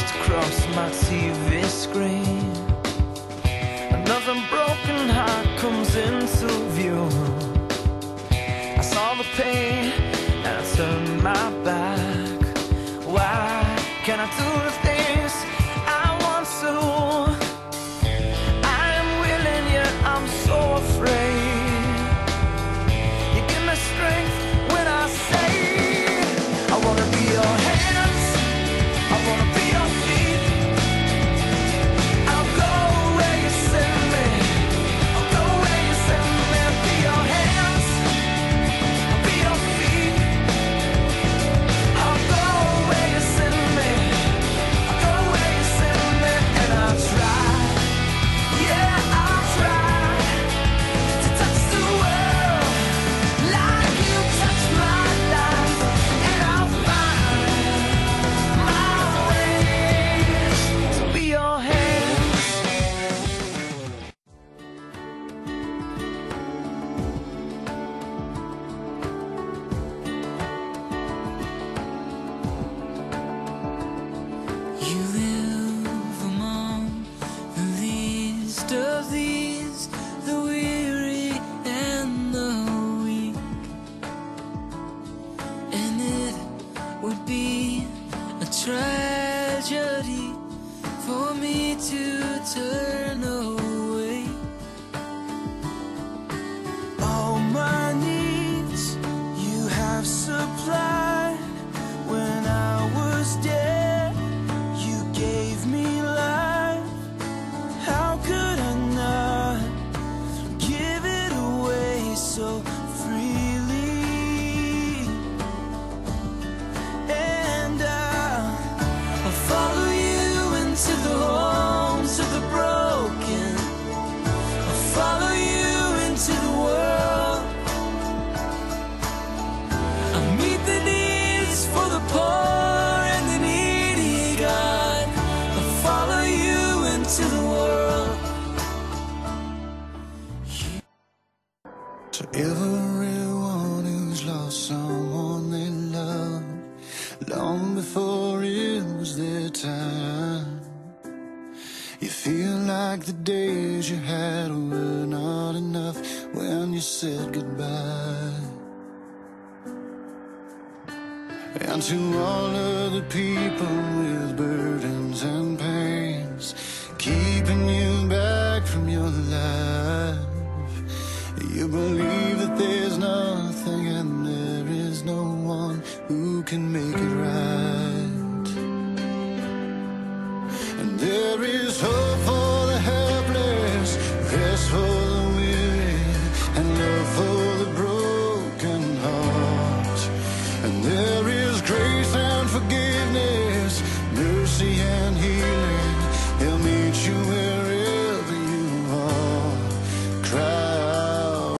flashed across my TV screen. Another broken heart comes into view. I saw the pain and I turned my back. Why can't I do the things I want to? I am willing yet I'm so afraid. You give me strength when I say I wanna be your hands, I wanna be your feet. I'll go where you send me, I'll go where you send me. Be your hands, I'll be your feet. I'll go where you send me, I'll go where you send me. And I'll try, yeah, I'll try to touch the world like you touch my life. And I'll find my ways to be your hands. You live among the least of these, the weary and the weak. And it would be a tragedy for me to turn away. All my needs you have supplied. When I was dead, you gave me life. How could I not give it away so freely? And I'll follow you into the homes of the broken. I'll follow you into the world. I'll meet the needs for the poor and the needy, God. I'll follow you into the world. To everyone who's lost someone they love, long before it was their time, you feel like the days you had were not enough when you said goodbye. And to all of the people with burdens and pains, keeping you back from your life, you believe that there's nothing and there is no one who can make it right. And there is hope for the helpless, rest for the weary, and love for